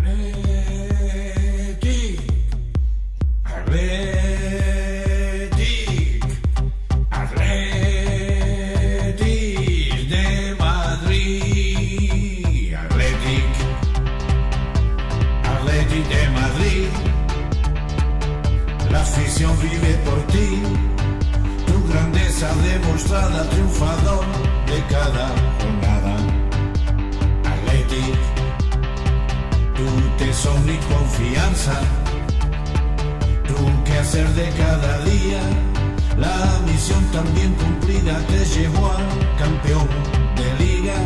Athletic, Athletic, Athletic de Madrid, Athletic, Athletic de Madrid. La afición vive por ti, tu grandeza demostrada, triunfador de cada jornada. Athletic, tu tesón y confianza, tu quehacer de cada día, la misión también cumplida te llevó a campeón de liga.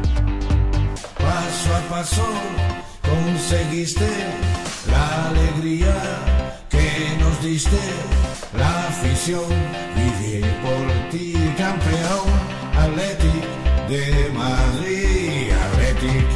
Paso a paso conseguiste la alegría que nos diste, la afición vive por ti, campeón. Athletic de Madrid, Athletic,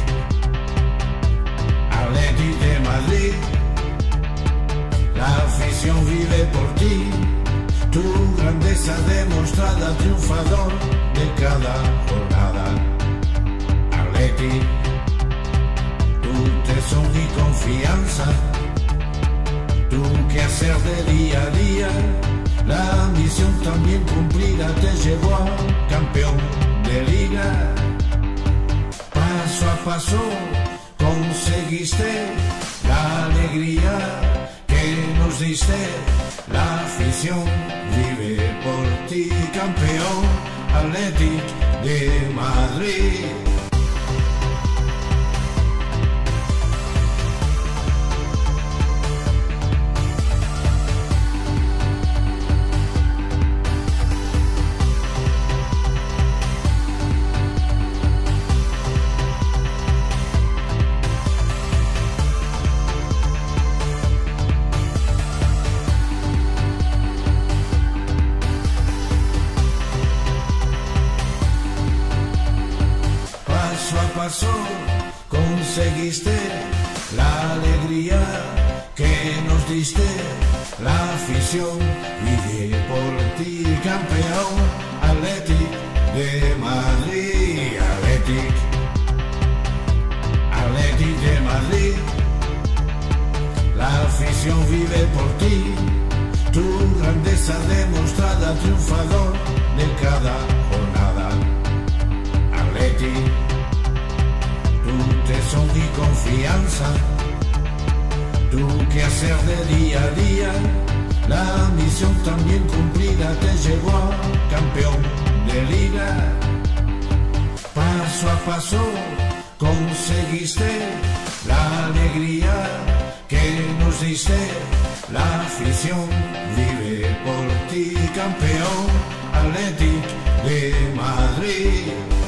Athletic de Madrid. La afición vive por ti, tu grandeza demostrada, triunfador de cada jornada. Athletic, tu tesón y confianza, tu quehacer de día a día, la misión también cumplida te llevó a campeón de liga. Paso a paso conseguiste la alegría que nos diste, la afición vive por ti, campeón. Athletic de Madrid. Paso a paso conseguiste la alegría que nos diste, la afición vive por ti, campeón. Athletic de Madrid, Athletic, Athletic de Madrid. La afición vive por ti, tu grandeza demostrada, triunfador de cada jornada. Athletic, tu tesón y confianza, tu quehacer de día a día, la misión también cumplida te llevó a campeón de liga. Paso a paso conseguiste la alegría que nos diste, la afición vive por ti, campeón. Athletic de Madrid.